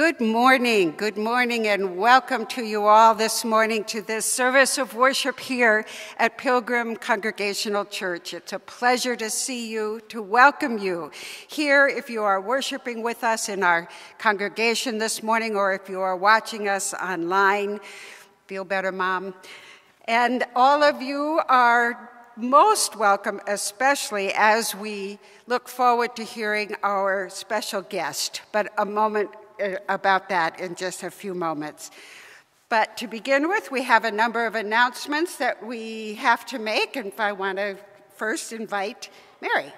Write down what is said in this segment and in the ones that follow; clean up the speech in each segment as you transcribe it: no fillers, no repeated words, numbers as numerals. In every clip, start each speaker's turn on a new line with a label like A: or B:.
A: Good morning, and welcome to you all this morning to this service of worship here at Pilgrim Congregational Church. It's a pleasure to see you, to welcome you here if you are worshiping with us in our congregation this morning, or if you are watching us online. Feel better, Mom. And all of you are most welcome, especially as we look forward to hearing our special guest. But a moment about that in just a few moments. But to begin with, we have a number of announcements that we have to make, and I want to first invite Mary.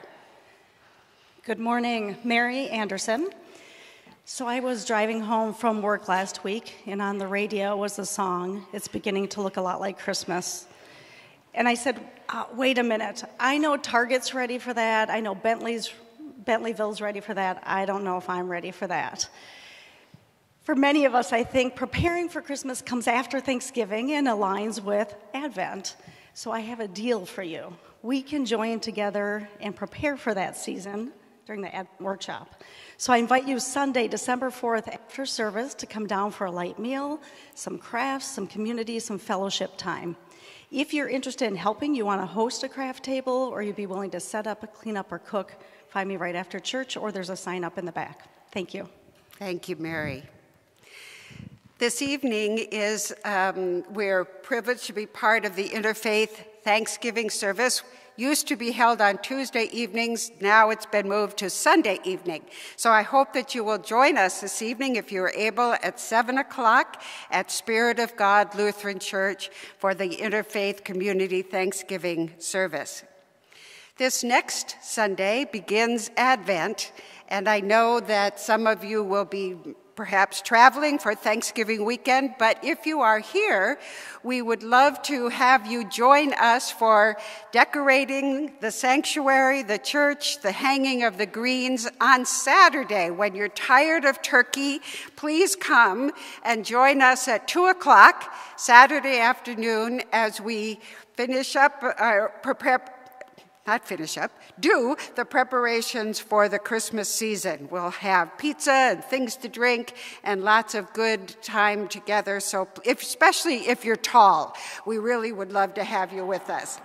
B: Good morning, Mary Anderson. So I was driving home from work last week, and on the radio was a song, "It's Beginning to Look a Lot Like Christmas." And I said, wait a minute, I know Target's ready for that, I know Bentleyville's ready for that, I don't know if I'm ready for that. For many of us, I think preparing for Christmas comes after Thanksgiving and aligns with Advent. So I have a deal for you. We can join together and prepare for that season during the Advent workshop. So I invite you Sunday, December 4th, after service to come down for a light meal, some crafts, some community, some fellowship time. If you're interested in helping, you want to host a craft table, or you'd be willing to set up, clean up, or cook, find me right after church, or there's a sign up in the back. Thank you.
A: Thank you, Mary. This evening we're privileged to be part of the Interfaith Thanksgiving service. Used to be held on Tuesday evenings, now it's been moved to Sunday evening. So I hope that you will join us this evening, if you are able, at 7 o'clock at Spirit of God Lutheran Church for the Interfaith Community Thanksgiving service. This next Sunday begins Advent, and I know that some of you will be perhaps traveling for Thanksgiving weekend, but if you are here, we would love to have you join us for decorating the sanctuary, the church, the hanging of the greens on Saturday. When you're tired of turkey, please come and join us at 2 o'clock Saturday afternoon as we do the preparations for the Christmas season. We'll have pizza and things to drink and lots of good time together. So especially if you're tall, we really would love to have you with us.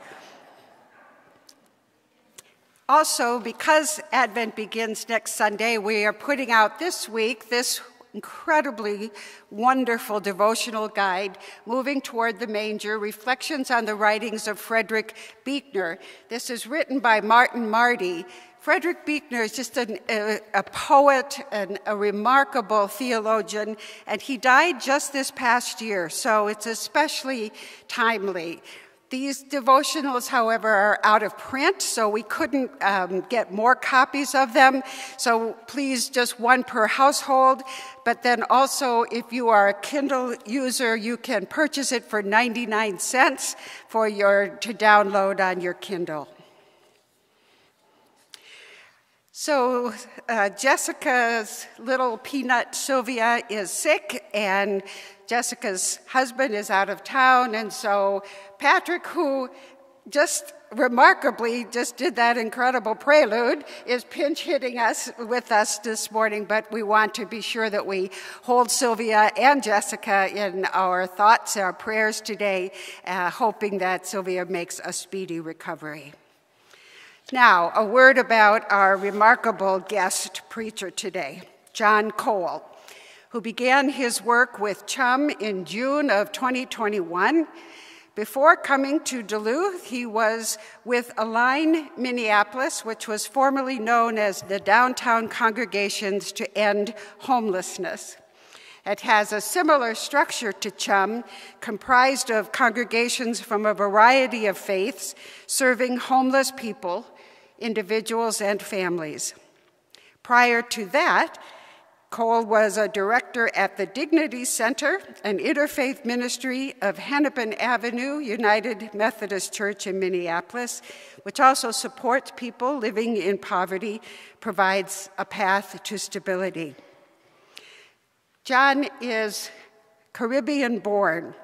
A: Also, because Advent begins next Sunday, we are putting out this week this incredibly wonderful devotional guide, Moving Toward the Manger, Reflections on the Writings of Frederick Buechner. This is written by Martin Marty. Frederick Buechner is just a poet and a remarkable theologian, and he died just this past year, so it's especially timely. These devotionals, however, are out of print, so we couldn't get more copies of them. So please, just one per household. But then also, if you are a Kindle user, you can purchase it for 99 cents to download on your Kindle. So Jessica's little peanut Sylvia is sick, and Jessica's husband is out of town, and so Patrick, who just remarkably just did that incredible prelude, is pinch hitting us with us this morning, but we want to be sure that we hold Sylvia and Jessica in our thoughts, our prayers today, hoping that Sylvia makes a speedy recovery. Now, a word about our remarkable guest preacher today, John Cole, who began his work with Chum in June of 2021. Before coming to Duluth, he was with Align Minneapolis, which was formerly known as the Downtown Congregations to End Homelessness. It has a similar structure to Chum, comprised of congregations from a variety of faiths, serving homeless people, individuals, and families. Prior to that, Cole was a director at the Dignity Center, an interfaith ministry of Hennepin Avenue United Methodist Church in Minneapolis, which also supports people living in poverty, provides a path to stability. John is Caribbean born.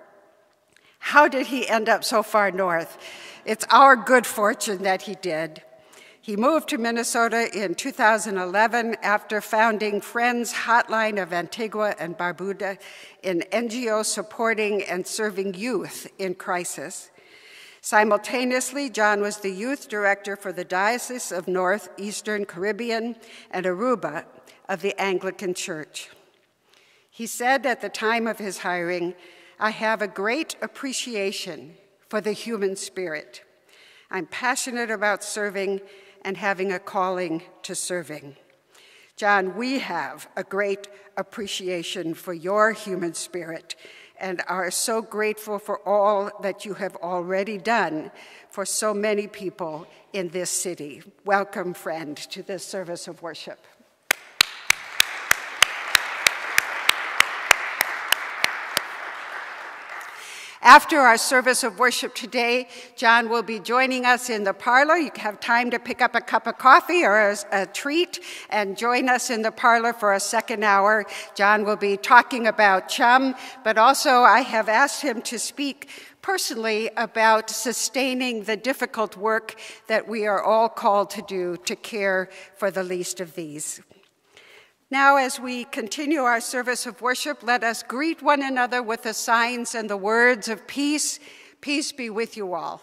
A: How did he end up so far north? It's our good fortune that he did. He moved to Minnesota in 2011 after founding Friends Hotline of Antigua and Barbuda, an NGO supporting and serving youth in crisis. Simultaneously, John was the youth director for the Diocese of Northeastern Caribbean and Aruba of the Anglican Church. He said at the time of his hiring, "I have a great appreciation for the human spirit. I'm passionate about serving and having a calling to serving." John, we have a great appreciation for your human spirit and are so grateful for all that you have already done for so many people in this city. Welcome, friend, to this service of worship. After our service of worship today, John will be joining us in the parlor. You have time to pick up a cup of coffee or a treat and join us in the parlor for a second hour. John will be talking about Chum, but also I have asked him to speak personally about sustaining the difficult work that we are all called to do to care for the least of these. Now, as we continue our service of worship, let us greet one another with the signs and the words of peace. Peace be with you all.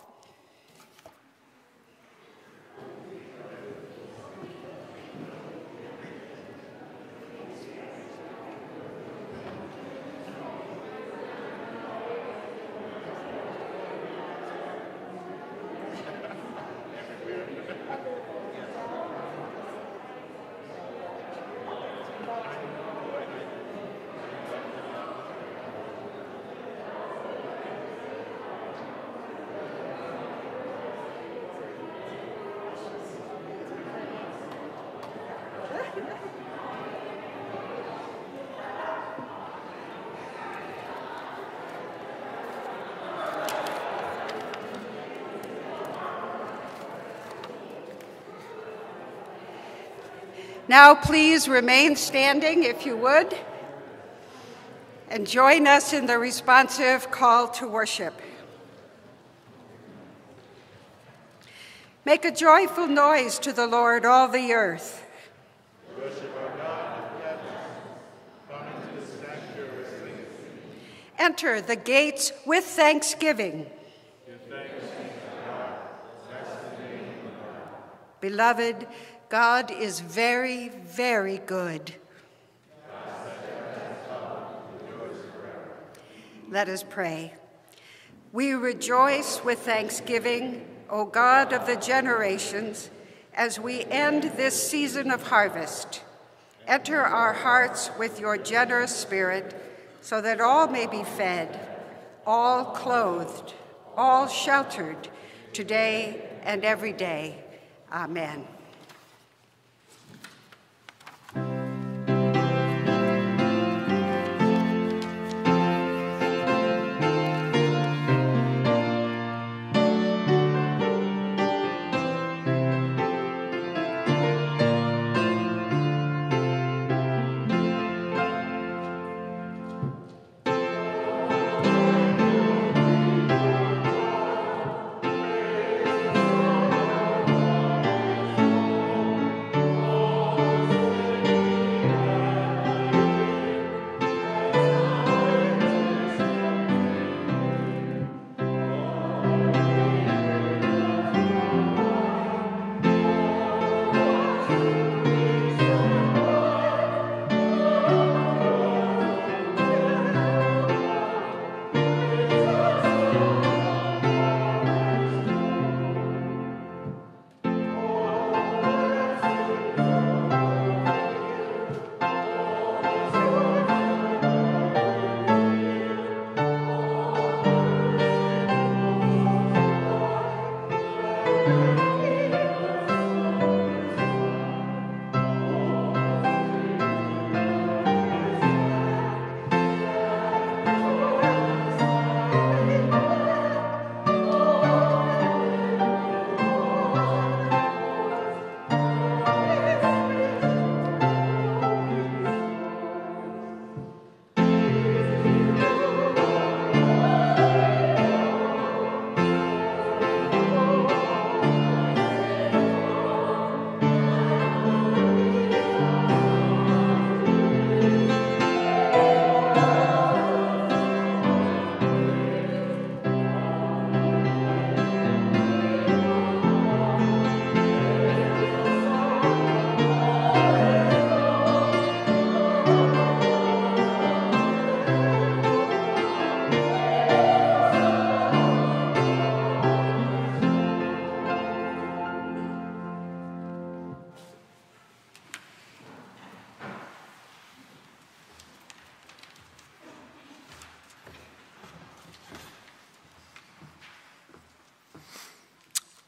A: Now, please remain standing, if you would, and join us in the responsive call to worship. Make a joyful noise to the Lord, all the earth.
C: Worship our God in heaven. Come into the sanctuary with singing.
A: Enter the gates with thanksgiving.
C: Give thanks to God. Bless the name of God.
A: Beloved, God is very, very good. Let us pray. We rejoice with thanksgiving, O God of the generations, as we end this season of harvest. Enter our hearts with your generous spirit, so that all may be fed, all clothed, all sheltered, today and every day. Amen.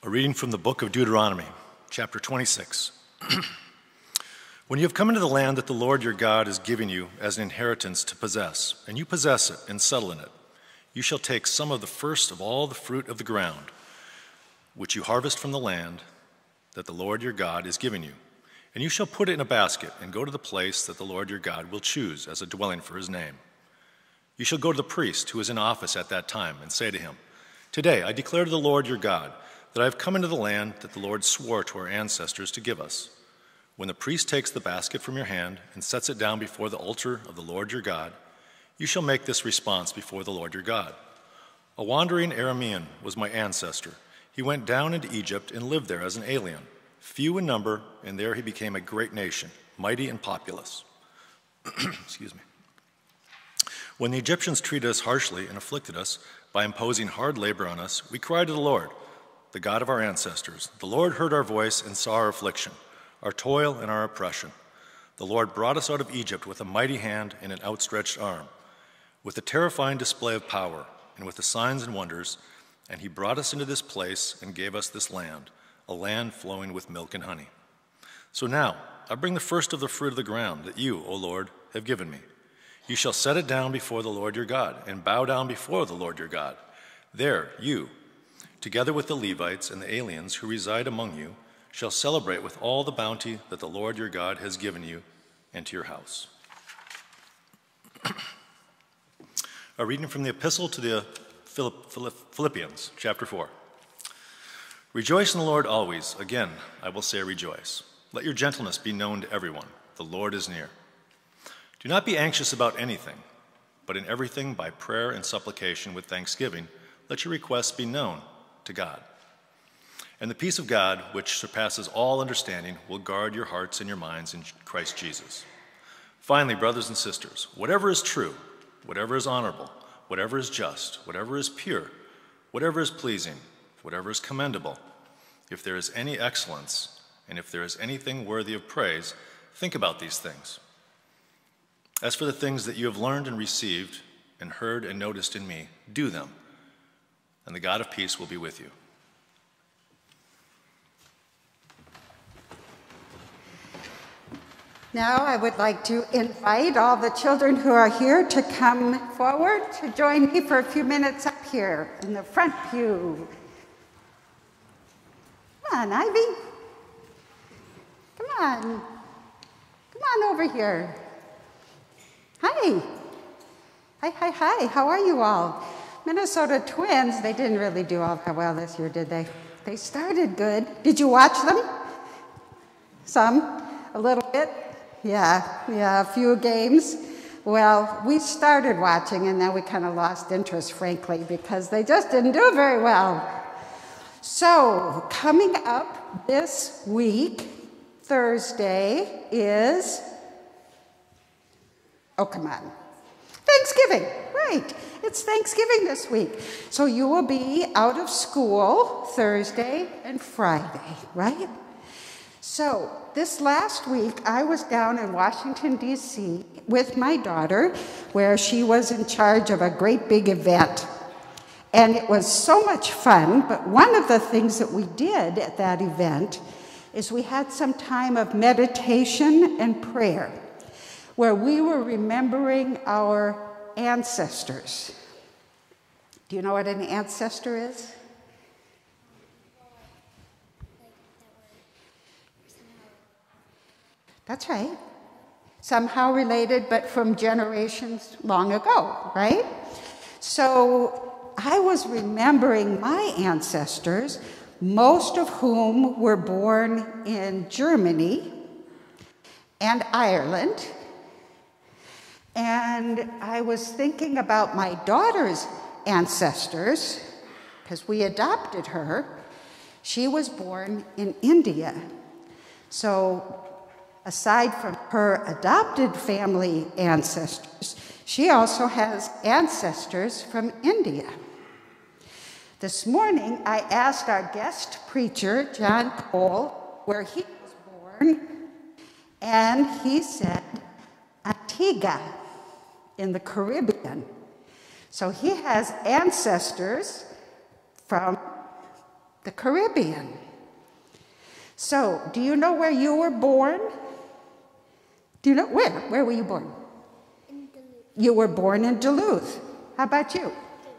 D: A reading from the book of Deuteronomy, chapter 26. When you have come into the land that the Lord your God is giving you as an inheritance to possess, and you possess it and settle in it, you shall take some of the first of all the fruit of the ground, which you harvest from the land that the Lord your God is giving you, and you shall put it in a basket and go to the place that the Lord your God will choose as a dwelling for his name. You shall go to the priest who is in office at that time and say to him, Today I declare to the Lord your God that I have come into the land that the Lord swore to our ancestors to give us. When the priest takes the basket from your hand and sets it down before the altar of the Lord your God, you shall make this response before the Lord your God. A wandering Aramean was my ancestor. He went down into Egypt and lived there as an alien, few in number, and there he became a great nation, mighty and populous. Excuse me. When the Egyptians treated us harshly and afflicted us by imposing hard labor on us, we cried to the Lord, the God of our ancestors. The Lord heard our voice and saw our affliction, our toil and our oppression. The Lord brought us out of Egypt with a mighty hand and an outstretched arm, with a terrifying display of power and with the signs and wonders, and he brought us into this place and gave us this land, a land flowing with milk and honey. So now I bring the first of the fruit of the ground that you, O Lord, have given me. You shall set it down before the Lord your God and bow down before the Lord your God. There you, together with the Levites and the aliens who reside among you, shall celebrate with all the bounty that the Lord your God has given you and to your house. A reading from the Epistle to the Philippians, chapter 4. Rejoice in the Lord always. Again, I will say rejoice. Let your gentleness be known to everyone. The Lord is near. Do not be anxious about anything, but in everything by prayer and supplication with thanksgiving, let your requests be known to God. And the peace of God, which surpasses all understanding, will guard your hearts and your minds in Christ Jesus. Finally, brothers and sisters, whatever is true, whatever is honorable, whatever is just, whatever is pure, whatever is pleasing, whatever is commendable, if there is any excellence, and if there is anything worthy of praise, think about these things. As for the things that you have learned and received and heard and noticed in me, do them, and the God of peace will be with you.
A: Now I would like to invite all the children who are here to come forward to join me for a few minutes up here in the front pew. Come on, Ivy. Come on. Come on over here. Hi. Hi. How are you all? Minnesota Twins, they didn't really do all that well this year, did they? They started good. Did you watch them? Some? A little bit? Yeah, a few games. Well, we started watching and then we kind of lost interest, frankly, because they just didn't do very well. So, coming up this week, Thursday, is, oh, come on, Thanksgiving, right. It's Thanksgiving this week. So you will be out of school Thursday and Friday, right? So this last week, I was down in Washington, D.C. with my daughter, where she was in charge of a great big event. And it was so much fun, but one of the things that we did at that event is we had some time of meditation and prayer, where we were remembering our ancestors. Do you know what an ancestor is? That's right. Somehow related, but from generations long ago, right? So I was remembering my ancestors, most of whom were born in Germany and Ireland. And I was thinking about my daughter's ancestors, because we adopted her. She was born in India. So aside from her adopted family ancestors, she also has ancestors from India. This morning, I asked our guest preacher, John Cole, where he was born, and he said Antigua in the Caribbean. So he has ancestors from the Caribbean. So, do you know where you were born? Do you know where? Where were you born?
E: In Duluth.
A: You were born in Duluth. How about you?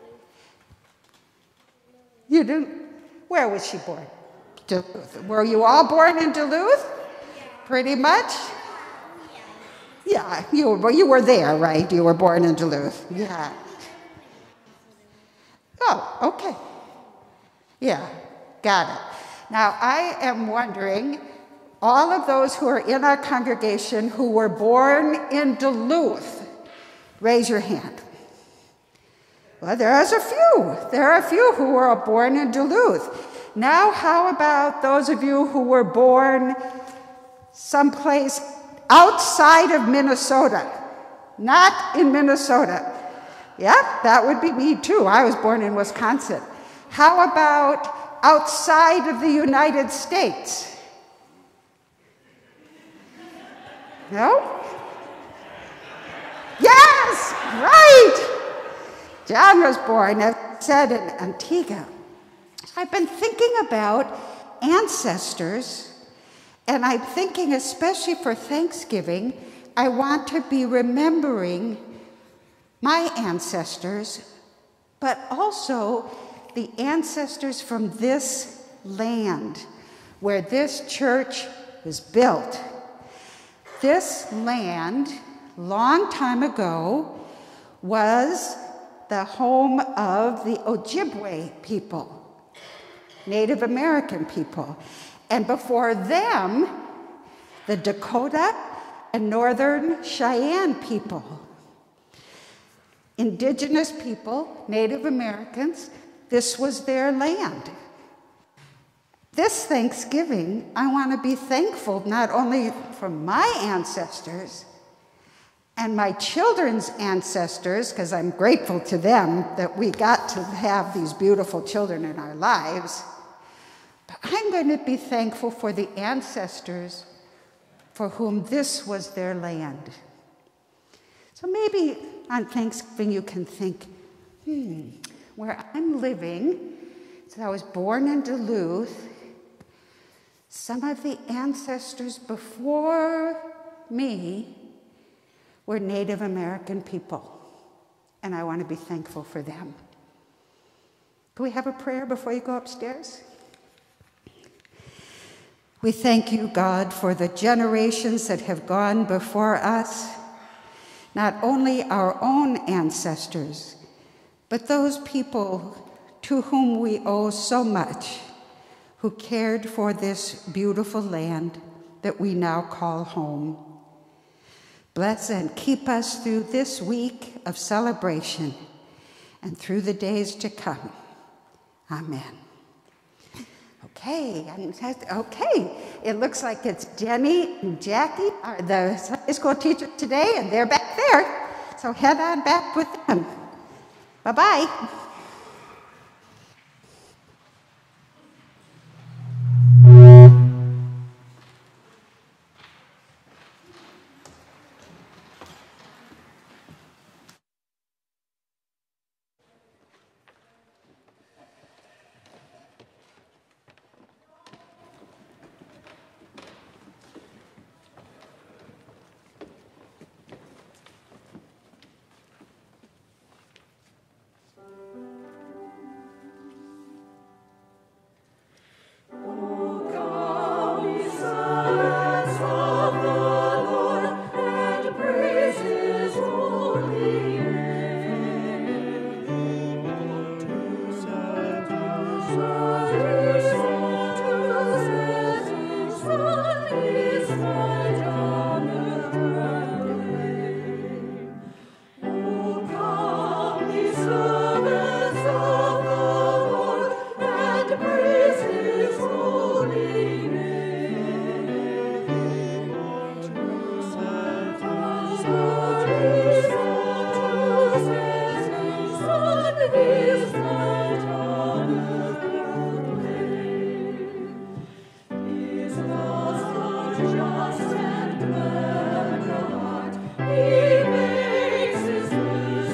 A: You didn't? Where was she born? Duluth. Were you all born in Duluth?
E: Yeah.
A: Pretty much? Yeah, you were there, right? You were born in Duluth. Yeah. Oh, okay. Yeah, got it. Now, I am wondering, all of those who are in our congregation who were born in Duluth, raise your hand. Well, there's a few. There are a few who were born in Duluth. Now, how about those of you who were born someplace outside of Minnesota? Not in Minnesota. Yeah, that would be me too. I was born in Wisconsin. How about outside of the United States? No? Yes, right. John was born, as I said, in Antigua. I've been thinking about ancestors, and I'm thinking, especially for Thanksgiving, I want to be remembering my ancestors, but also the ancestors from this land where this church was built. This land, long time ago, was the home of the Ojibwe people, Native American people. And before them, the Dakota and Northern Cheyenne people. Indigenous people, Native Americans, this was their land. This Thanksgiving, I want to be thankful not only for my ancestors and my children's ancestors, because I'm grateful to them that we got to have these beautiful children in our lives, but I'm going to be thankful for the ancestors for whom this was their land. So maybe on Thanksgiving you can think, where I'm living, so I was born in Duluth, some of the ancestors before me were Native American people, and I want to be thankful for them. Can we have a prayer before you go upstairs? We thank you, God, for the generations that have gone before us, not only our own ancestors, but those people to whom we owe so much, who cared for this beautiful land that we now call home. Bless and keep us through this week of celebration and through the days to come. Amen. Okay, it looks like it's Jenny and Jackie are the Sunday school teachers today, and they're back there. So head on back with them. Bye-bye.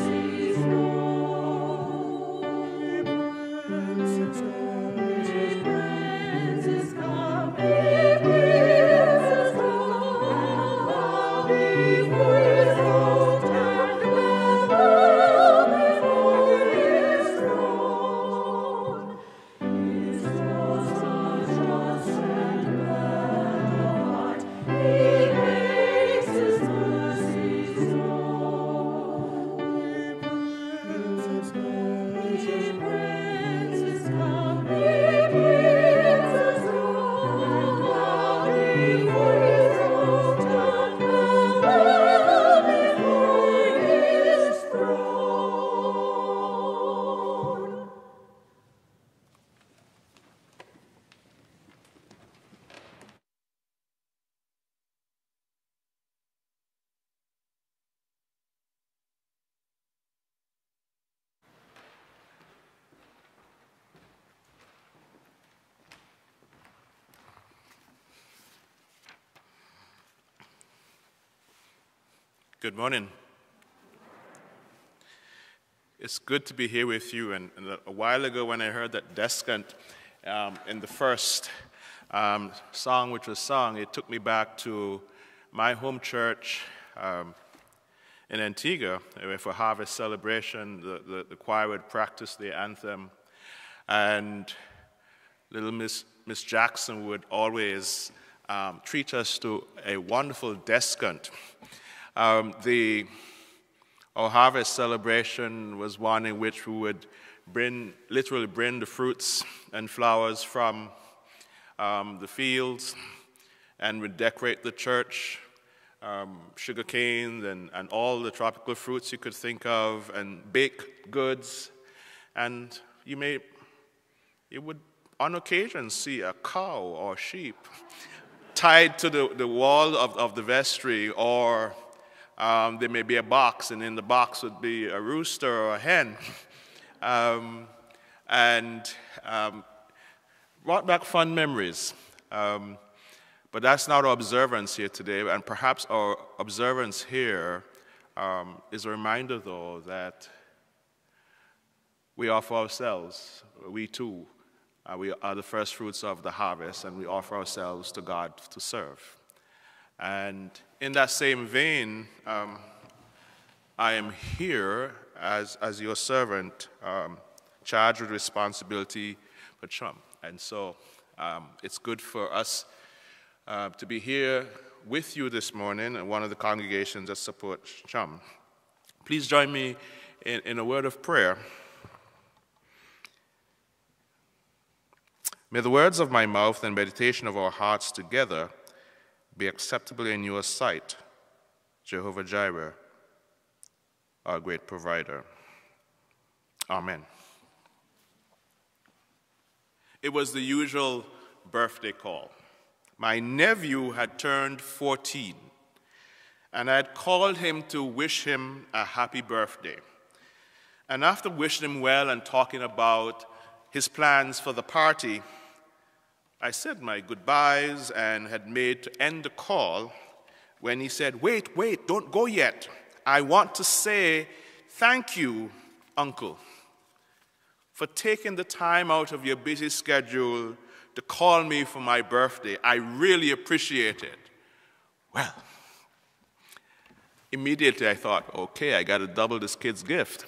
F: He makes his mercies known.
C: Good morning. It's good to be here with you. And a while ago when I heard that descant in the first song which was sung, it took me back to my home church in Antigua, where for harvest celebration, the choir would practice the anthem. And little Miss Jackson would always treat us to a wonderful descant. Our harvest celebration was one in which we would literally bring the fruits and flowers from the fields, and would decorate the church, sugar canes and all the tropical fruits you could think of, and baked goods. And you would on occasion see a cow or sheep tied to the wall of the vestry, or there may be a box, and in the box would be a rooster or a hen. Brought back fun memories. But that's not our observance here today, and perhaps our observance here is a reminder, though, that we offer ourselves, we too, we are the first fruits of the harvest, and we offer ourselves to God to serve. And in that same vein, I am here as your servant, charged with responsibility for CHUM. And so it's good for us to be here with you this morning, and one of the congregations that supports CHUM. Please join me in a word of prayer. May the words of my mouth and meditation of our hearts together be acceptable in your sight, Jehovah Jireh, our great provider. Amen. It was the usual birthday call. My nephew had turned 14, and I had called him to wish him a happy birthday. And after wishing him well and talking about his plans for the party, I said my goodbyes and had made to end the call when he said, wait, don't go yet. I want to say thank you, Uncle, for taking the time out of your busy schedule to call me for my birthday. I really appreciate it. Well, immediately I thought, okay, I got to double this kid's gift.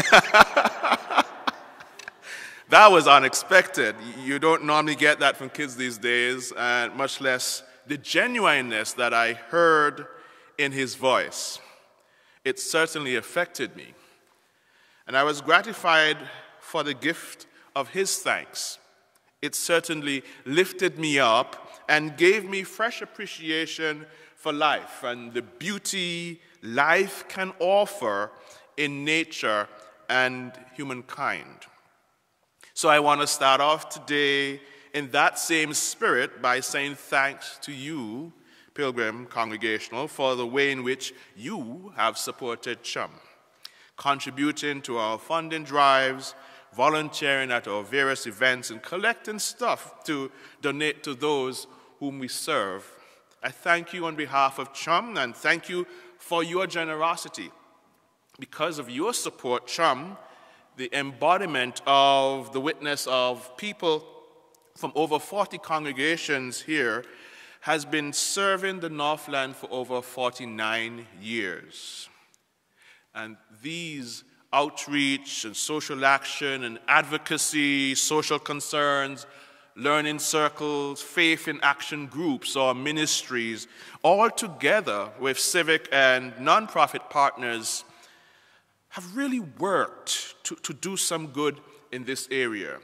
C: That was unexpected. You don't normally get that from kids these days, and much less the genuineness that I heard in his voice. It certainly affected me. And I was gratified for the gift of his thanks. It certainly lifted me up and gave me fresh appreciation for life and the beauty life can offer in nature and humankind. So I want to start off today in that same spirit by saying thanks to you, Pilgrim Congregational, for the way in which you have supported CHUM, contributing to our funding drives, volunteering at our various events, and collecting stuff to donate to those whom we serve. I thank you on behalf of CHUM, and thank you for your generosity. Because of your support, CHUM, the embodiment of the witness of people from over 40 congregations here, has been serving the Northland for over 49 years. And these outreach and social action and advocacy, social concerns, learning circles, faith in action groups or ministries, all together with civic and nonprofit partners, have really worked to do some good in this area.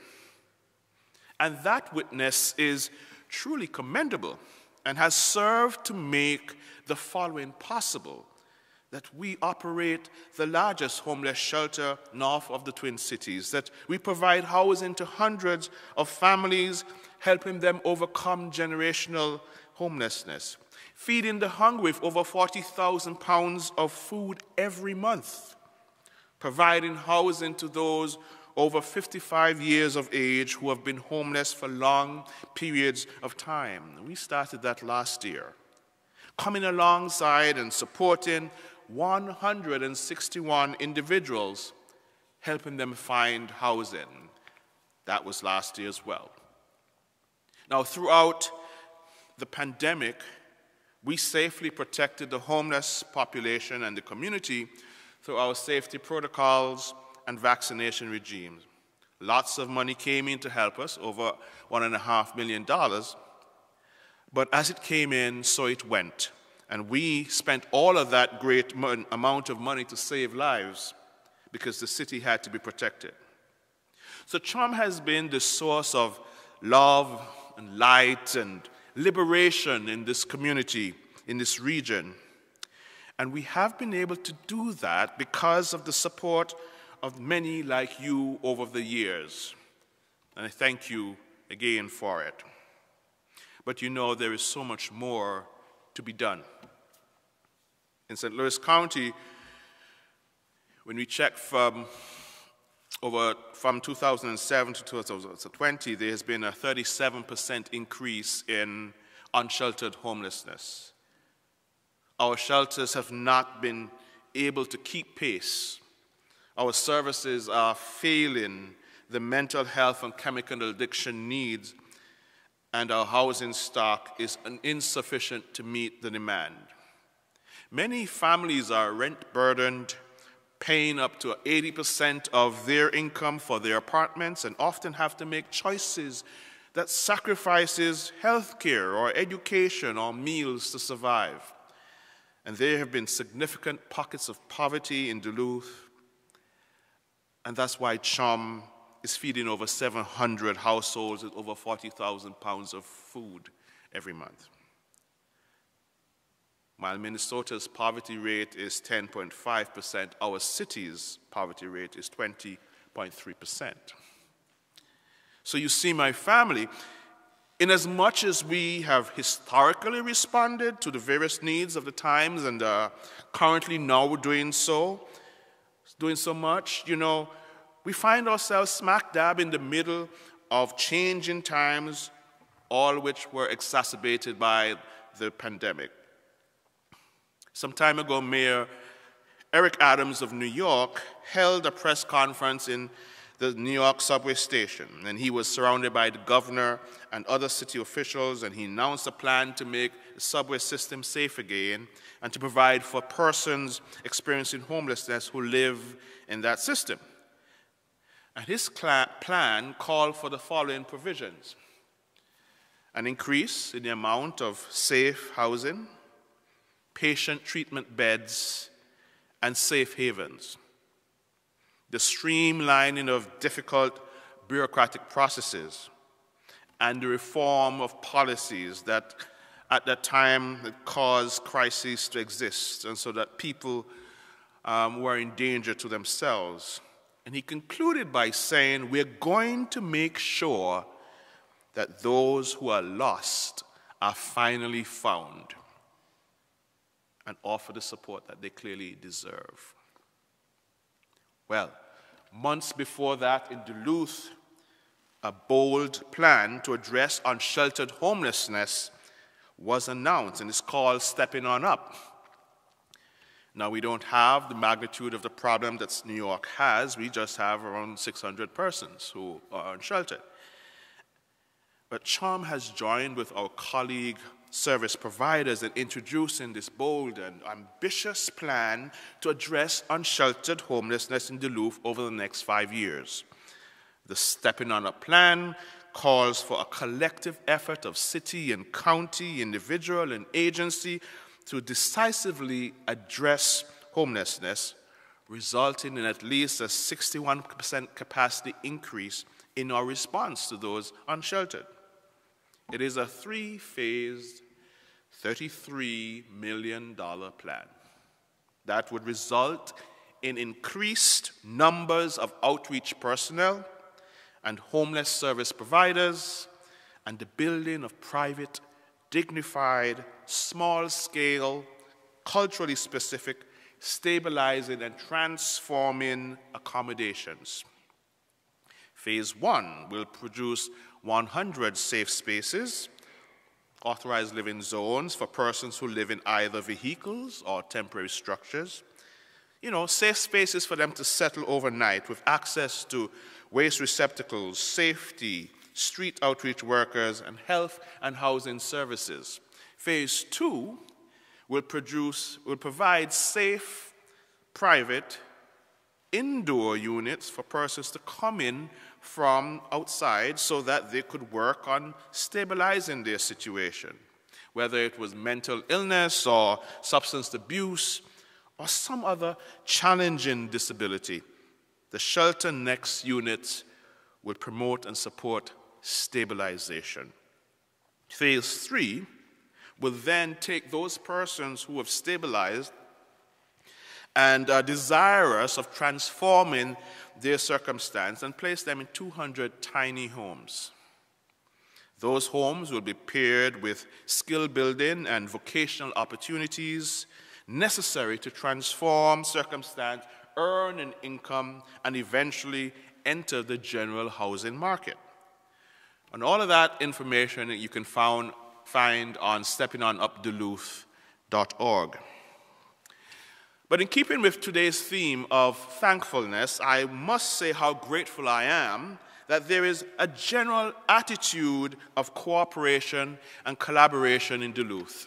C: And that witness is truly commendable and has served to make the following possible: that we operate the largest homeless shelter north of the Twin Cities, that we provide housing to hundreds of families, helping them overcome generational homelessness, feeding the hungry with over 40,000 pounds of food every month, providing housing to those over 55 years of age who have been homeless for long periods of time. We started that last year. Coming alongside and supporting 161 individuals, helping them find housing. That was last year as well. Now, throughout the pandemic, we safely protected the homeless population and the community through our safety protocols and vaccination regimes. Lots of money came in to help us, over $1.5 million. But as it came in, so it went. And we spent all of that great amount of money to save lives because the city had to be protected. So CHOM has been the source of love and light and liberation in this community, in this region. And we have been able to do that because of the support of many like you over the years. And I thank you again for it. But you know there is so much more to be done. In St. Louis County, when we checked from 2007 to 2020, there has been a 37% increase in unsheltered homelessness. Our shelters have not been able to keep pace. Our services are failing the mental health and chemical addiction needs, and our housing stock is insufficient to meet the demand. Many families are rent-burdened, paying up to 80% of their income for their apartments, and often have to make choices that sacrifices health care or education or meals to survive. And there have been significant pockets of poverty in Duluth, and that's why CHOM is feeding over 700 households with over 40,000 pounds of food every month. While Minnesota's poverty rate is 10.5%, our city's poverty rate is 20.3%. So you see, my family, in as much as we have historically responded to the various needs of the times and currently now doing so much, you know, we find ourselves smack dab in the middle of changing times, all which were exacerbated by the pandemic. Some time ago, Mayor Eric Adams of New York held a press conference in the New York subway station, and he was surrounded by the governor and other city officials, and he announced a plan to make the subway system safe again and to provide for persons experiencing homelessness who live in that system. And his plan called for the following provisions: an increase in the amount of safe housing, patient treatment beds, and safe havens, the streamlining of difficult bureaucratic processes, and the reform of policies that at that time caused crises to exist, and so that people were in danger to themselves. And he concluded by saying, we're going to make sure that those who are lost are finally found and offer the support that they clearly deserve. Well, months before that in Duluth, a bold plan to address unsheltered homelessness was announced, and it's called Stepping On Up. Now, we don't have the magnitude of the problem that New York has. We just have around 600 persons who are unsheltered. But CHOM has joined with our colleague service providers in introducing this bold and ambitious plan to address unsheltered homelessness in Duluth over the next 5 years. The Stepping On Up plan calls for a collective effort of city and county, individual and agency to decisively address homelessness, resulting in at least a 61% capacity increase in our response to those unsheltered. It is a 3-phased, $33 million plan that would result in increased numbers of outreach personnel and homeless service providers, and the building of private, dignified, small-scale, culturally specific, stabilizing and transforming accommodations. Phase 1 will produce 100 safe spaces, authorized living zones for persons who live in either vehicles or temporary structures. Safe spaces for them to settle overnight with access to waste receptacles, safety, street outreach workers, and health and housing services. Phase 2 will provide safe, private, indoor units for persons to come in from outside so that they could work on stabilizing their situation, whether it was mental illness or substance abuse or some other challenging disability. The Shelter Next units will promote and support stabilization. Phase 3 will then take those persons who have stabilized and are desirous of transforming their circumstance and place them in 200 tiny homes. Those homes will be paired with skill building and vocational opportunities necessary to transform circumstance, earn an income, and eventually enter the general housing market. And all of that information you can find on steppingonupduluth.org. But in keeping with today's theme of thankfulness, I must say how grateful I am that there is a general attitude of cooperation and collaboration in Duluth.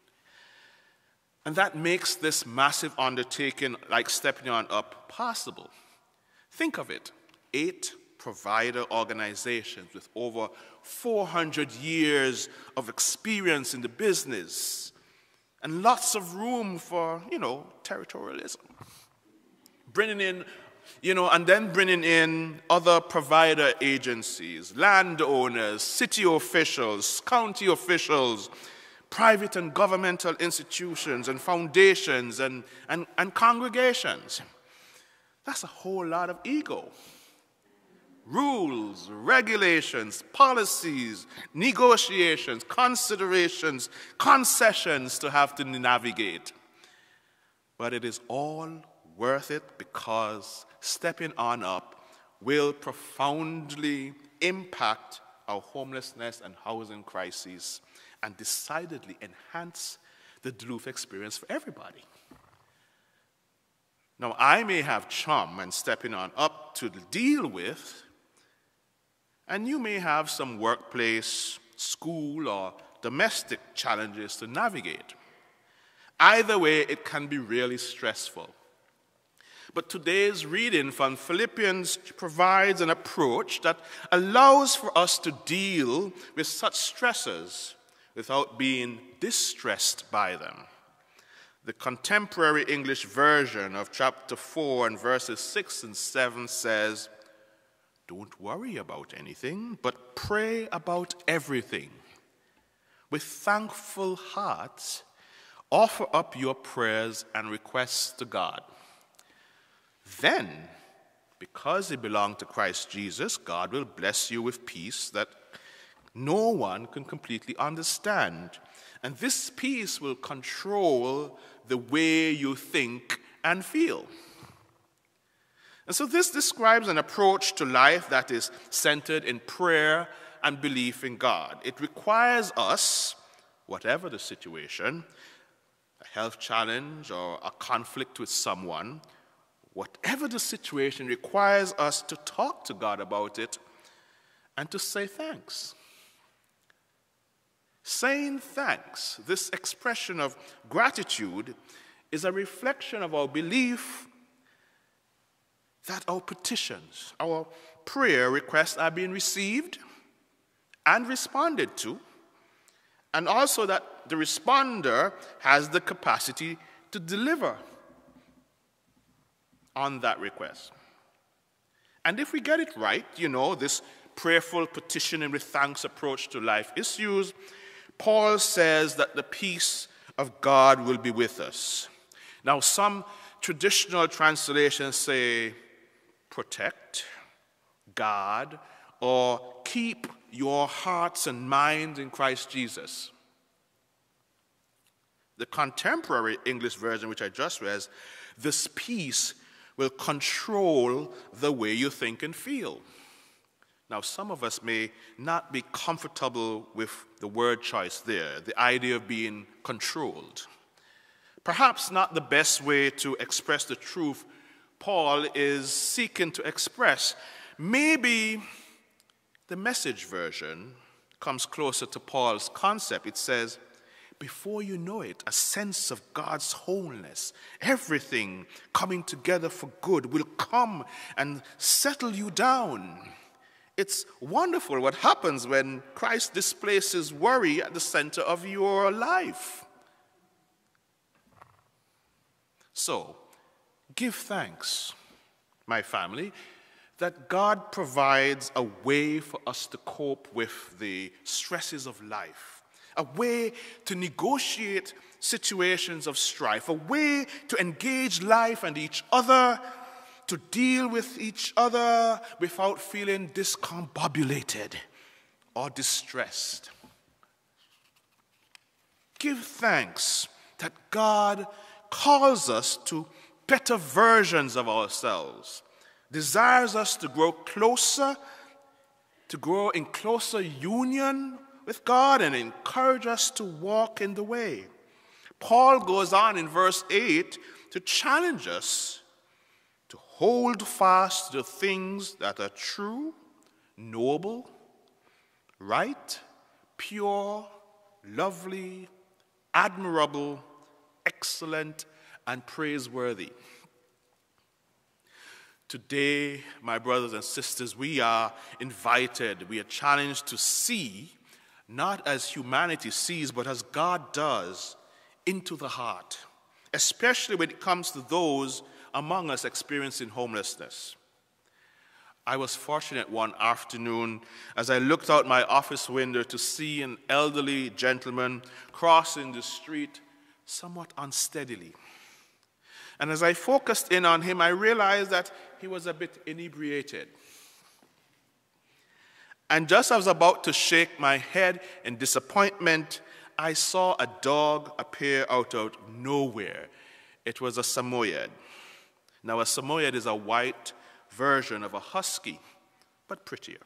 C: And that makes this massive undertaking like Stepping On Up possible. Think of it, 8 provider organizations with over 400 years of experience in the business and lots of room for, territorialism. Bringing in, and then bringing in other provider agencies, landowners, city officials, county officials, private and governmental institutions and foundations and congregations. That's a whole lot of ego. Rules, regulations, policies, negotiations, considerations, concessions to have to navigate. But it is all worth it because Stepping On Up will profoundly impact our homelessness and housing crises and decidedly enhance the Duluth experience for everybody. Now, I may have chum and Stepping On Up to deal with, and you may have some workplace, school, or domestic challenges to navigate. Either way, it can be really stressful. But today's reading from Philippians provides an approach that allows for us to deal with such stresses without being distressed by them. The contemporary English version of chapter 4 and verses 6 and 7 says, "Don't worry about anything, but pray about everything. With thankful hearts, offer up your prayers and requests to God. Then, because they belong to Christ Jesus, God will bless you with peace that no one can completely understand. And this peace will control the way you think and feel." And so this describes an approach to life that is centered in prayer and belief in God. It requires us, whatever the situation, a health challenge or a conflict with someone, whatever the situation, requires us to talk to God about it and to say thanks. Saying thanks, this expression of gratitude, is a reflection of our belief that our petitions, our prayer requests are being received and responded to, and also that the responder has the capacity to deliver on that request. And if we get it right, this prayerful petitioning with thanks approach to life issues, Paul says that the peace of God will be with us. Now, some traditional translations say protect, guard, or keep your hearts and minds in Christ Jesus. The contemporary English version, which I just read, this peace will control the way you think and feel. Now, some of us may not be comfortable with the word choice there, the idea of being controlled. Perhaps not the best way to express the truth Paul is seeking to express. Maybe the Message version comes closer to Paul's concept. It says, before you know it, a sense of God's wholeness, everything coming together for good, will come and settle you down. It's wonderful what happens when Christ displaces worry at the center of your life. So, give thanks, my family, that God provides a way for us to cope with the stresses of life, a way to negotiate situations of strife, a way to engage life and each other, to deal with each other without feeling discombobulated or distressed. Give thanks that God calls us to better versions of ourselves, desires us to grow closer, to grow in closer union with God, and encourage us to walk in the way. Paul goes on in verse 8 to challenge us to hold fast to the things that are true, noble, right, pure, lovely, admirable, excellent, and praiseworthy. Today, my brothers and sisters, we are invited, we are challenged to see, not as humanity sees, but as God does, into the heart, especially when it comes to those among us experiencing homelessness. I was fortunate one afternoon as I looked out my office window to see an elderly gentleman crossing the street somewhat unsteadily. And as I focused in on him, I realized that he was a bit inebriated. And just as I was about to shake my head in disappointment, I saw a dog appear out of nowhere. It was a Samoyed. Now, a Samoyed is a white version of a husky, but prettier.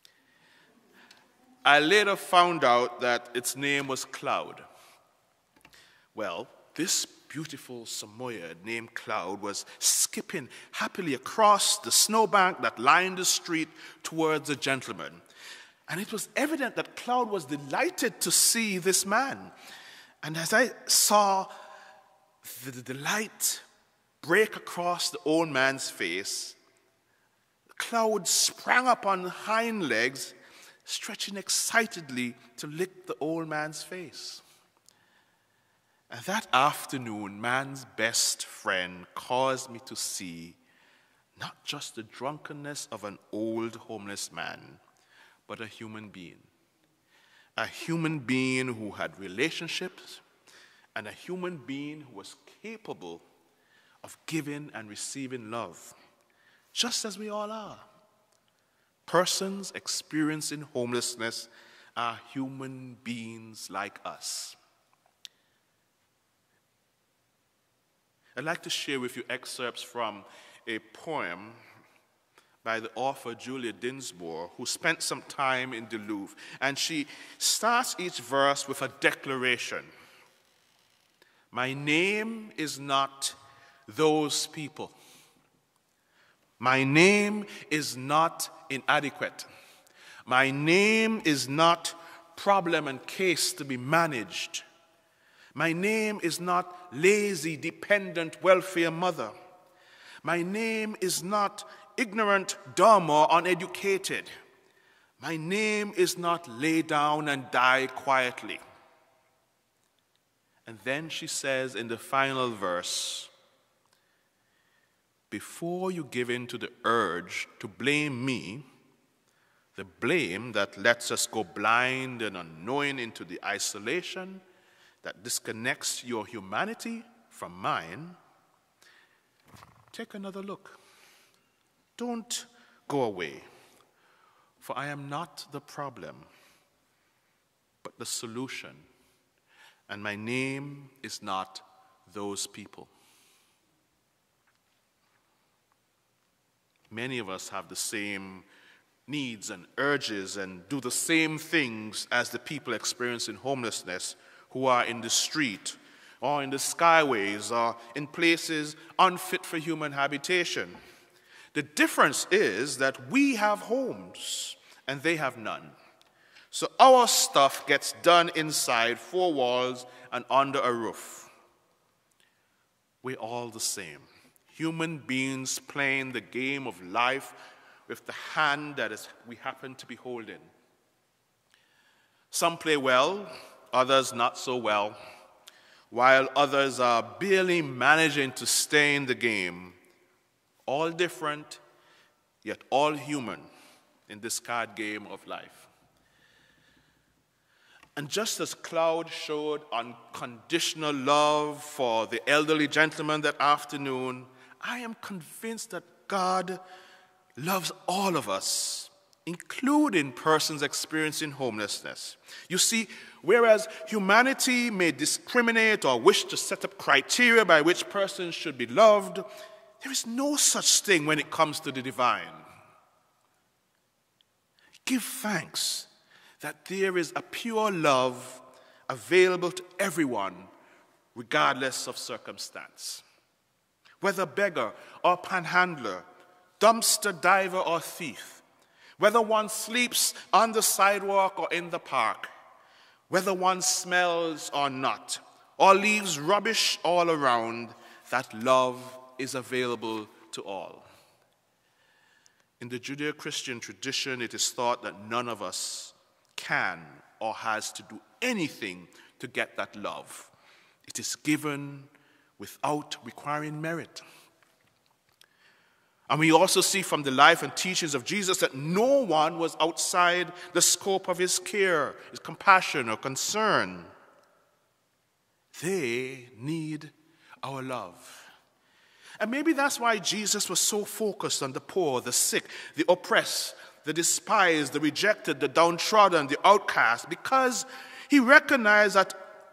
C: I later found out that its name was Cloud. Well, this beautiful Samoyed named Cloud was skipping happily across the snowbank that lined the street towards the gentleman. And it was evident that Cloud was delighted to see this man. And as I saw the delight break across the old man's face, Cloud sprang up on hind legs, stretching excitedly to lick the old man's face. And that afternoon, man's best friend caused me to see not just the drunkenness of an old homeless man, but a human being. A human being who had relationships, and a human being who was capable of giving and receiving love, just as we all are. Persons experiencing homelessness are human beings like us. I'd like to share with you excerpts from a poem by the author Julia Dinsmore, who spent some time in Duluth. And she starts each verse with a declaration. My name is not those people. My name is not inadequate. My name is not problem and case to be managed. My name is not lazy, dependent, welfare mother. My name is not ignorant, dumb, or uneducated. My name is not lay down and die quietly. And then she says in the final verse, before you give in to the urge to blame me, the blame that lets us go blind and unknowing into the isolation that disconnects your humanity from mine, take another look. Don't go away, for I am not the problem, but the solution, and my name is not those people. Many of us have the same needs and urges and do the same things as the people experiencing homelessness who are in the street or in the skyways or in places unfit for human habitation. The difference is that we have homes and they have none. So our stuff gets done inside four walls and under a roof. We're all the same. Human beings playing the game of life with the hand that we happen to be holding. Some play well, others not so well, while others are barely managing to stay in the game. All different, yet all human in this card game of life. And just as Cloud showed unconditional love for the elderly gentleman that afternoon, I am convinced that God loves all of us, including persons experiencing homelessness. You see, whereas humanity may discriminate or wish to set up criteria by which persons should be loved, there is no such thing when it comes to the divine. Give thanks that there is a pure love available to everyone, regardless of circumstance. Whether beggar or panhandler, dumpster diver or thief, whether one sleeps on the sidewalk or in the park, whether one smells or not, or leaves rubbish all around, that love is available to all. In the Judeo-Christian tradition, it is thought that none of us can or has to do anything to get that love. It is given without requiring merit. And we also see from the life and teachings of Jesus that no one was outside the scope of his care, his compassion, or concern. They need our love. And maybe that's why Jesus was so focused on the poor, the sick, the oppressed, the despised, the rejected, the downtrodden, the outcast, because he recognized that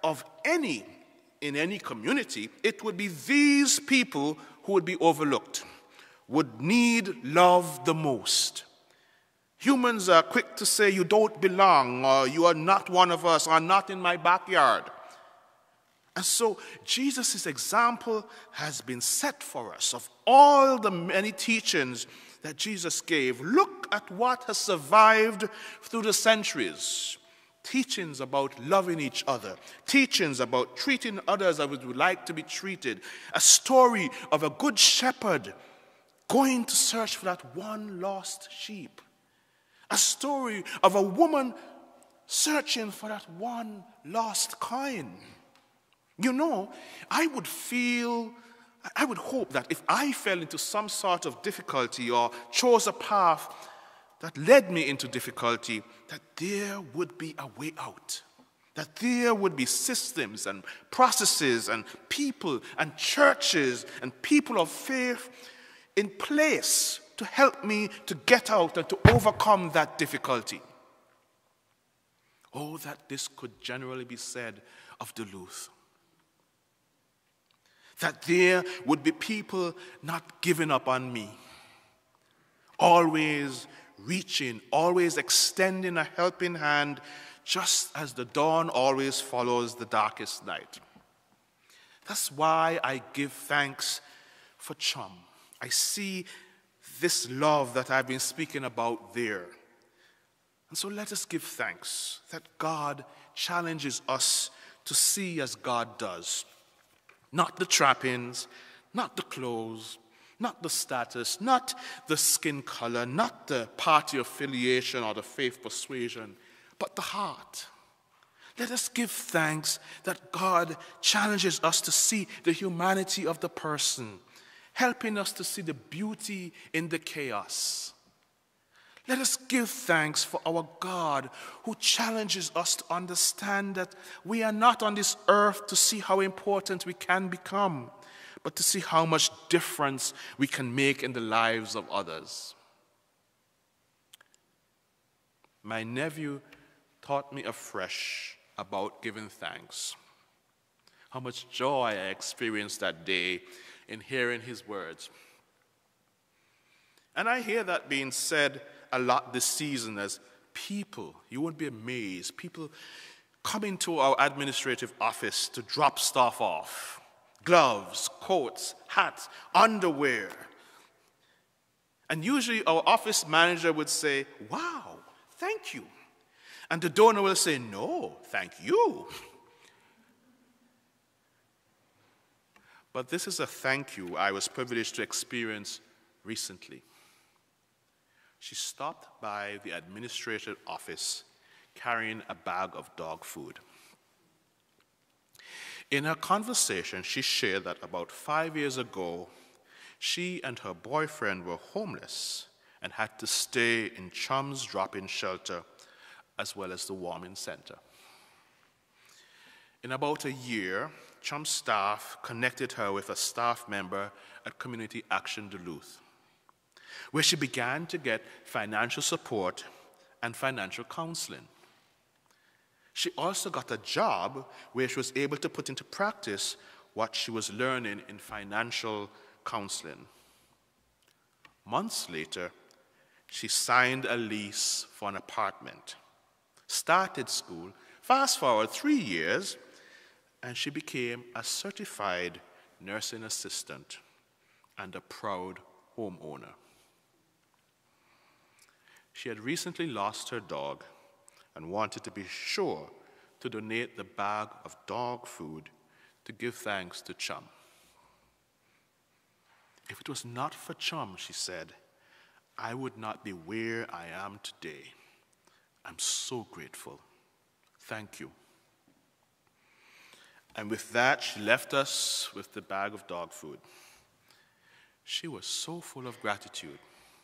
C: in any community, it would be these people who would be overlooked, would need love the most. Humans are quick to say, you don't belong, or you are not one of us, or not in my backyard. And so Jesus' example has been set for us of all the many teachings that Jesus gave. Look at what has survived through the centuries. Teachings about loving each other. Teachings about treating others as we would like to be treated. A story of a good shepherd going to search for that one lost sheep. A story of a woman searching for that one lost coin. You know, I would hope that if I fell into some sort of difficulty or chose a path that led me into difficulty, that there would be a way out. That there would be systems and processes and people and churches and people of faith in place to help me to get out and to overcome that difficulty. Oh, that this could generally be said of Duluth. That there would be people not giving up on me, always reaching, always extending a helping hand, just as the dawn always follows the darkest night. That's why I give thanks for Chum. I see this love that I've been speaking about there. And so let us give thanks that God challenges us to see as God does. Not the trappings, not the clothes, not the status, not the skin color, not the party affiliation or the faith persuasion, but the heart. Let us give thanks that God challenges us to see the humanity of the person, helping us to see the beauty in the chaos. Let us give thanks for our God who challenges us to understand that we are not on this earth to see how important we can become, but to see how much difference we can make in the lives of others. My nephew taught me afresh about giving thanks. How much joy I experienced that day in hearing his words. And I hear that being said a lot this season as people, you won't be amazed, people come into our administrative office to drop stuff off. Gloves, coats, hats, underwear. And usually our office manager would say, wow, thank you. And the donor will say, no, thank you. But this is a thank you I was privileged to experience recently. She stopped by the administrative office carrying a bag of dog food. In her conversation, she shared that about 5 years ago, she and her boyfriend were homeless and had to stay in Chum's drop-in shelter as well as the warming center. In about a year, Chum's staff connected her with a staff member at Community Action Duluth, where she began to get financial support and financial counseling. She also got a job where she was able to put into practice what she was learning in financial counseling. Months later, she signed a lease for an apartment, started school, fast forward 3 years, and she became a certified nursing assistant and a proud homeowner. She had recently lost her dog and wanted to be sure to donate the bag of dog food to give thanks to Chum. If it was not for Chum, she said, I would not be where I am today. I'm so grateful. Thank you. And with that, she left us with the bag of dog food. She was so full of gratitude.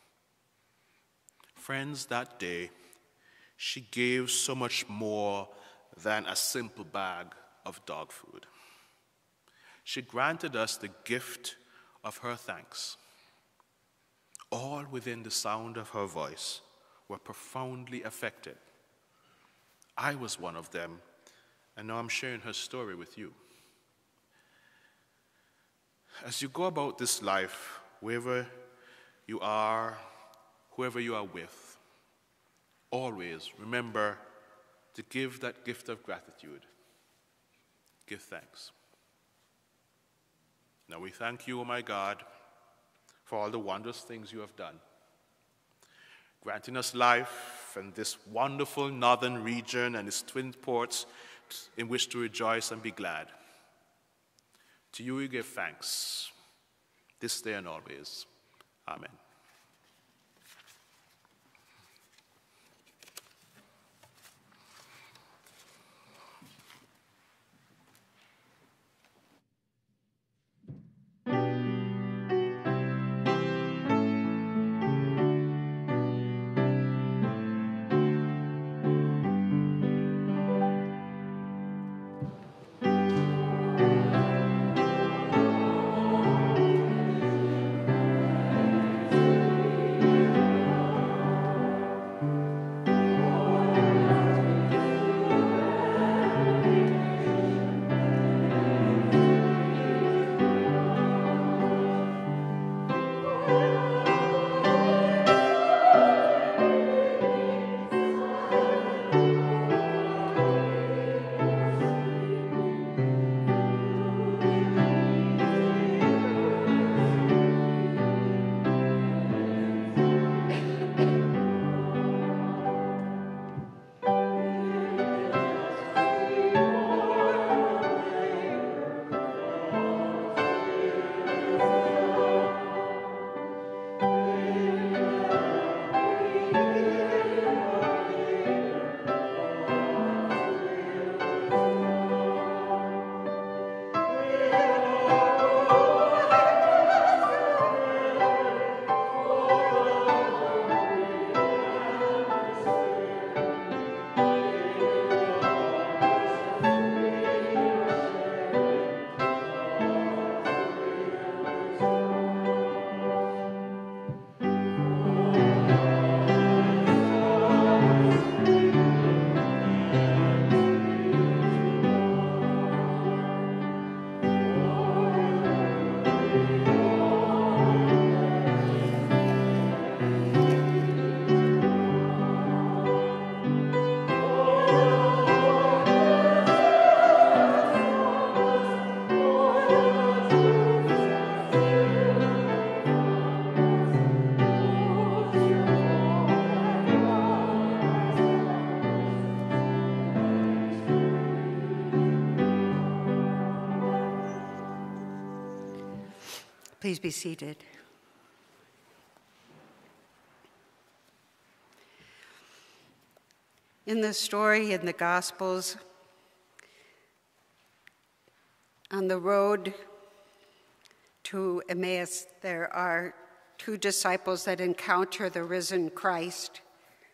C: Friends, that day, she gave so much more than a simple bag of dog food. She granted us the gift of her thanks. All within the sound of her voice were profoundly affected. I was one of them, and now I'm sharing her story with you. As you go about this life, wherever you are, whoever you are with, always remember to give that gift of gratitude. Give thanks. Now we thank you, O my God, for all the wondrous things you have done, granting us life and this wonderful northern region and its twin ports in which to rejoice and be glad. To you we give thanks, this day and always. Amen.
A: Please be seated. In the story in the Gospels, on the road to Emmaus, there are two disciples that encounter the risen Christ.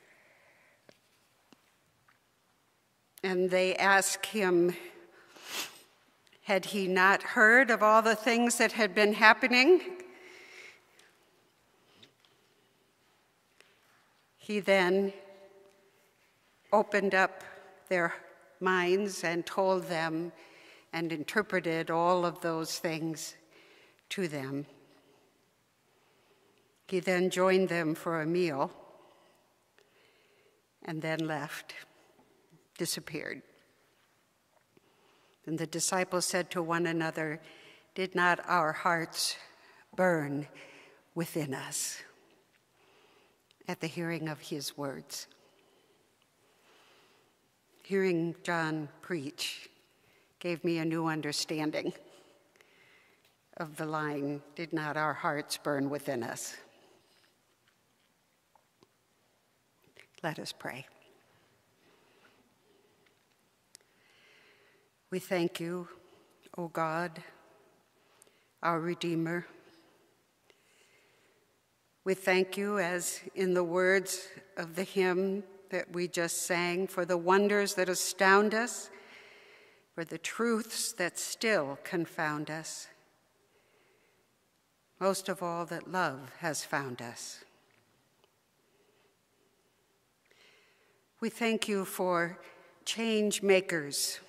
A: And they ask him, had he not heard of all the things that had been happening? He then opened up their minds and told them and interpreted all of those things to them. He then joined them for a meal and then left, disappeared. And the disciples said to one another, "Did not our hearts burn within us?" At the hearing of his words. Hearing John preach gave me a new understanding of the line, "Did not our hearts burn within us?" Let us pray. We thank you, O God, our Redeemer. We thank you, as in the words of the hymn that we just sang, for the wonders that astound us, for the truths that still confound us. Most of all, that love has found us. We thank you for change makers,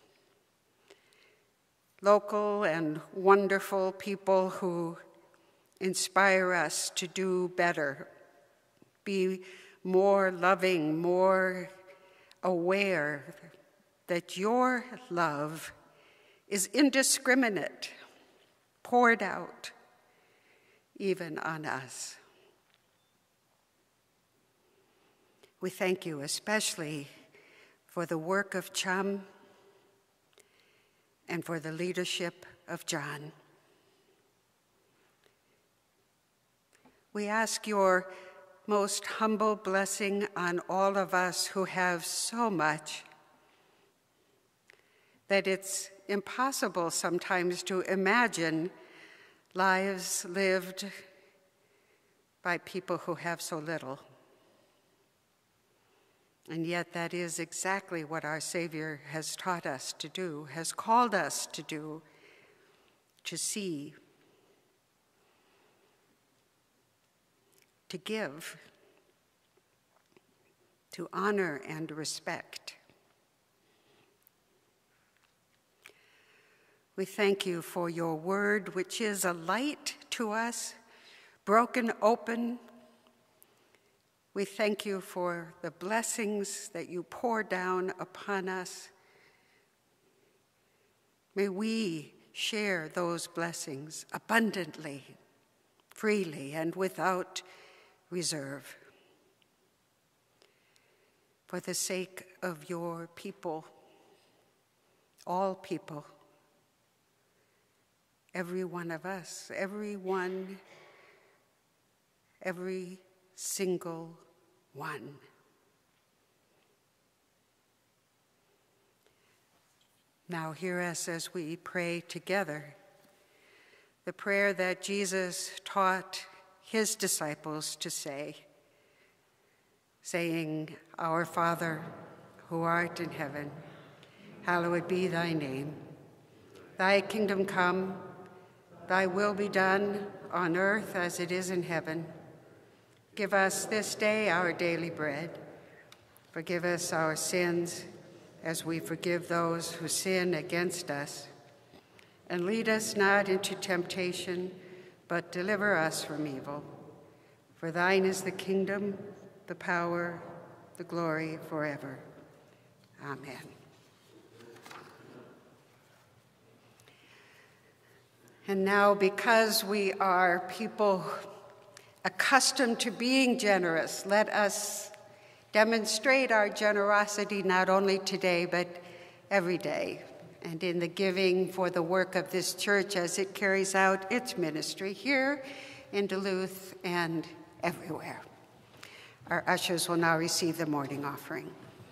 A: local and wonderful people who inspire us to do better, be more loving, more aware that your love is indiscriminate, poured out even on us. We thank you especially for the work of Chum and for the leadership of John. We ask your most humble blessing on all of us who have so much that it's impossible sometimes to imagine lives lived by people who have so little. And yet that is exactly what our Savior has taught us to do, has called us to do, to see, to give, to honor and respect. We thank you for your word, which is a light to us, broken open. We thank you for the blessings that you pour down upon us. May we share those blessings abundantly, freely, and without reserve. For the sake of your people, all people, every one of us, every single one. Now hear us as we pray together the prayer that Jesus taught his disciples to say, saying, "Our Father, who art in heaven, hallowed be thy name. Thy kingdom come, thy will be done on earth as it is in heaven. Give us this day our daily bread. Forgive us our sins as we forgive those who sin against us. And lead us not into temptation, but deliver us from evil. For thine is the kingdom, the power, the glory forever. Amen." And now, because we are people accustomed to being generous, let us demonstrate our generosity not only today, but every day, and in the giving for the work of this church as it carries out its ministry here in Duluth and everywhere. Our ushers will now receive the morning offering.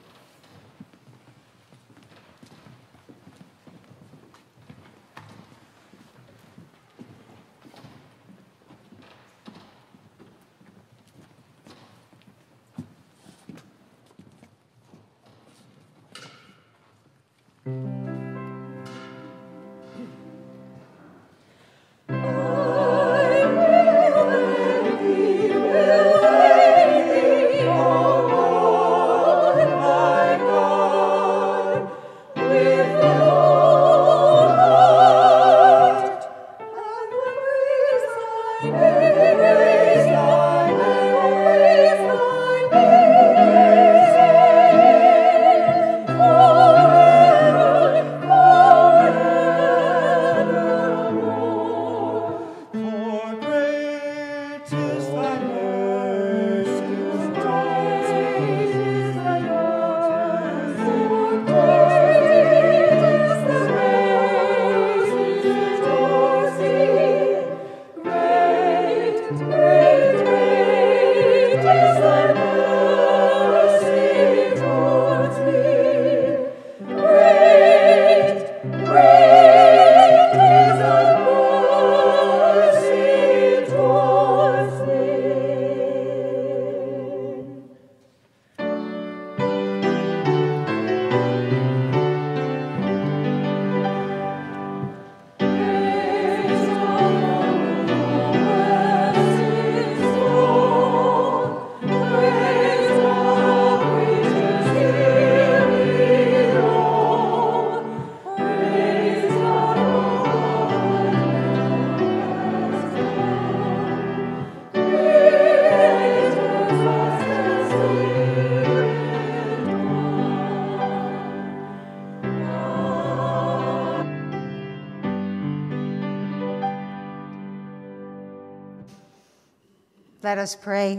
A: Let us pray.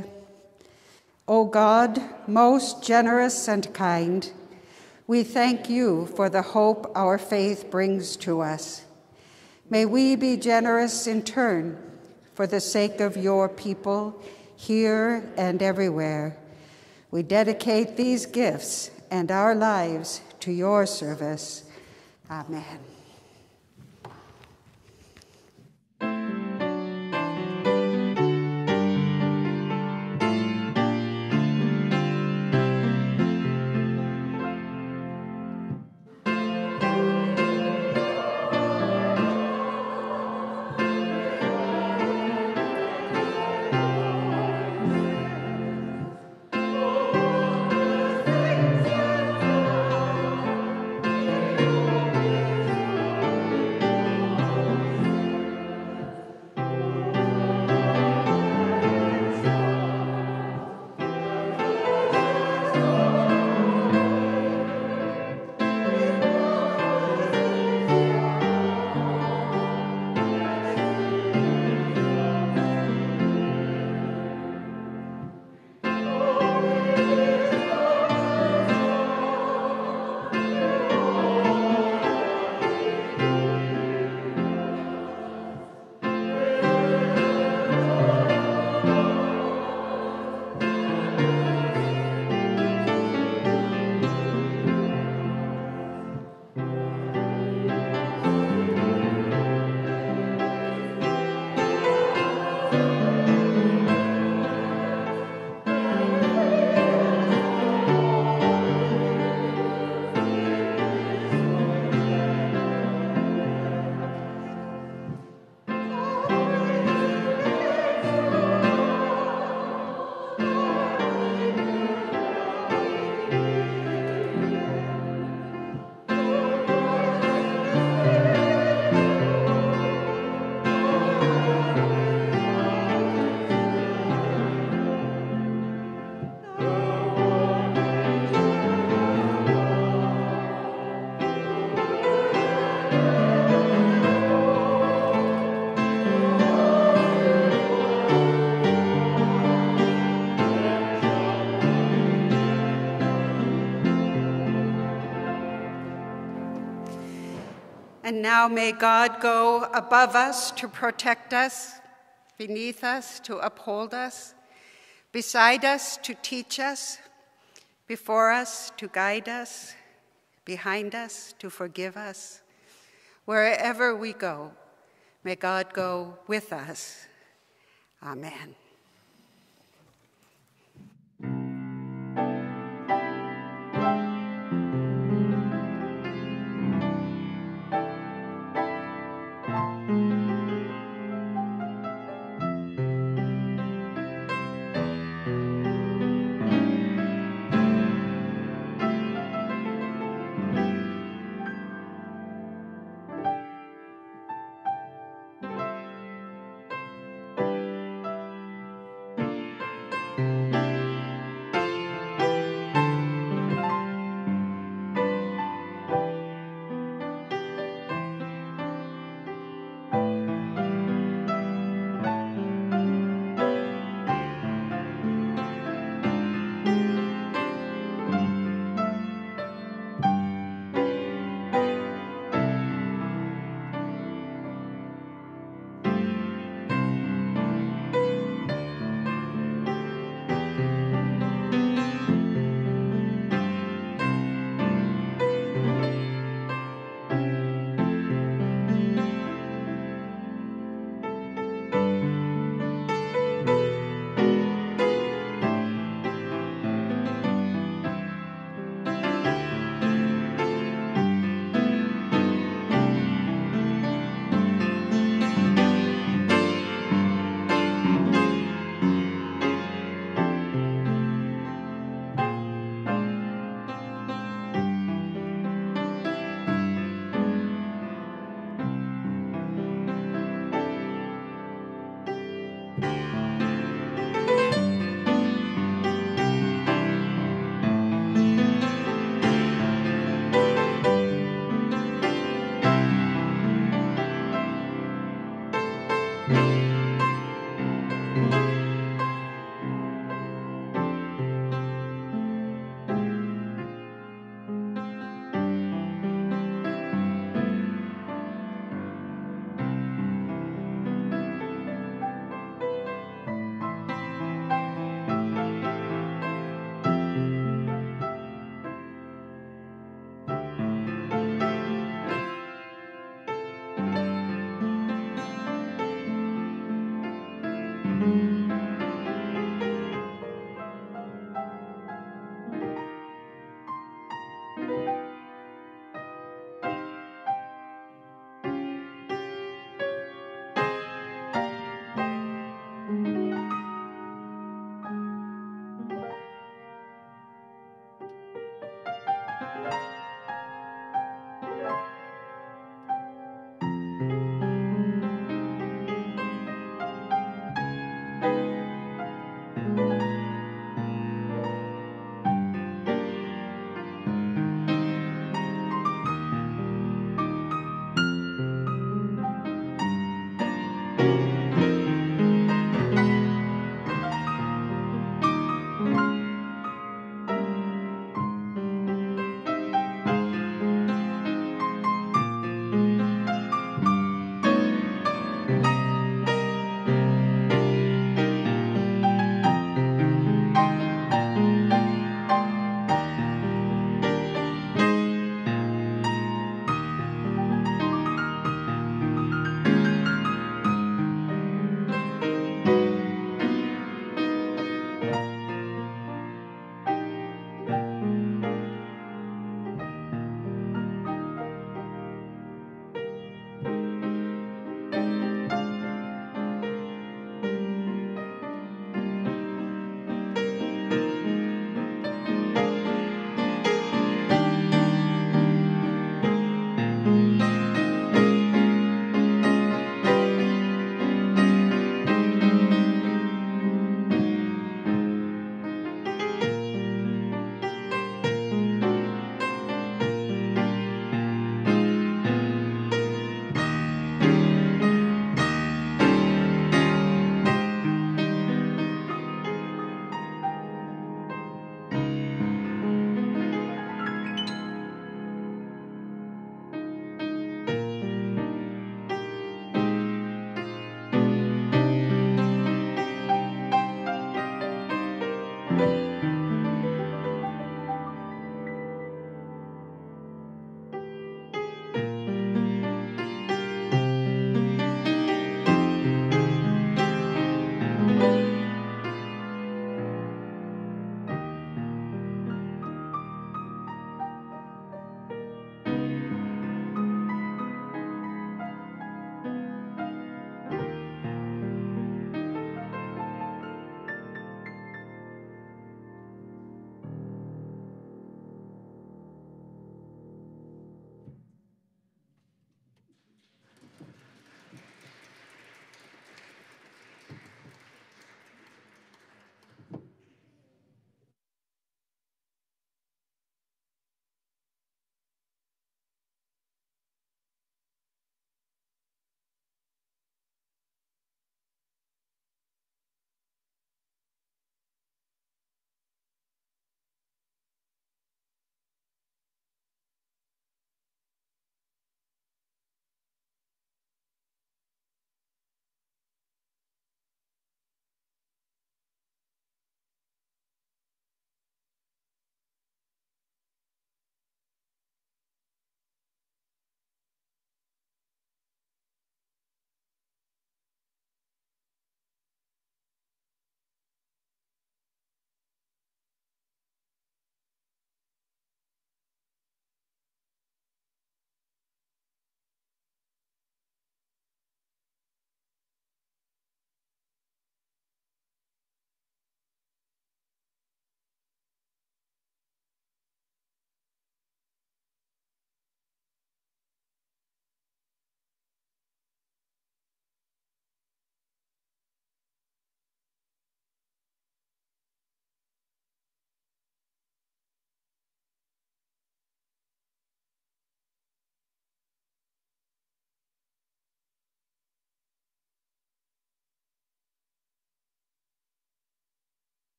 A: O God, most generous and kind, we thank you for the hope our faith brings to us. May we be generous in turn for the sake of your people here and everywhere. We dedicate these gifts and our lives to your service. Amen. And now may God go above us to protect us, beneath us to uphold us, beside us to teach us, before us to guide us, behind us to forgive us. Wherever we go, may God go with us. Amen.